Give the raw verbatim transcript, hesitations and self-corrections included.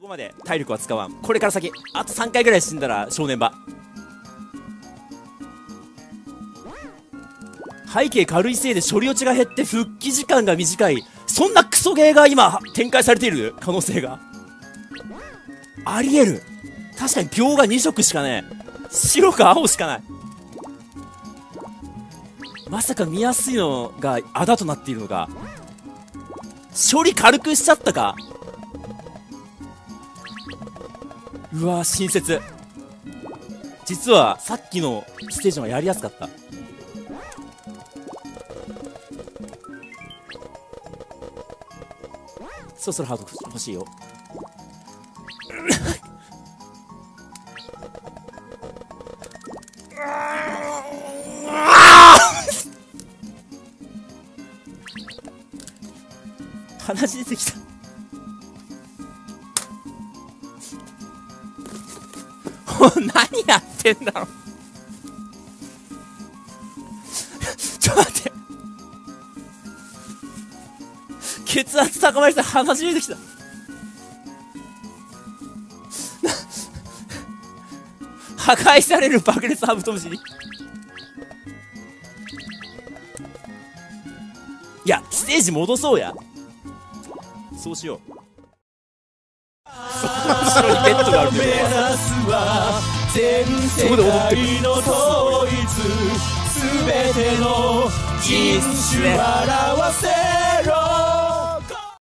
こまで体力は使わん。これから先あとさんかいぐらい死んだら正念場。背景軽いせいで処理落ちが減って復帰時間が短い。そんなクソゲーが今展開されている可能性がありえる。確かに秒がに色しかねえ。白か青しかない。まさか見やすいのがあだとなっているのか。処理軽くしちゃったか。うわー、親切。実はさっきのステージの方がやりやすかった。そろそろハード欲しいよ。鼻血出てきた。何やってんだろ。ちょっと待って、血圧高まりして鼻血出てきた。破壊される爆裂ハブトムシ。いや、ステージ戻そうや。そうしよう。その後ろにベッドがあるんだよ。そこで踊ってる。 全ての人種表せ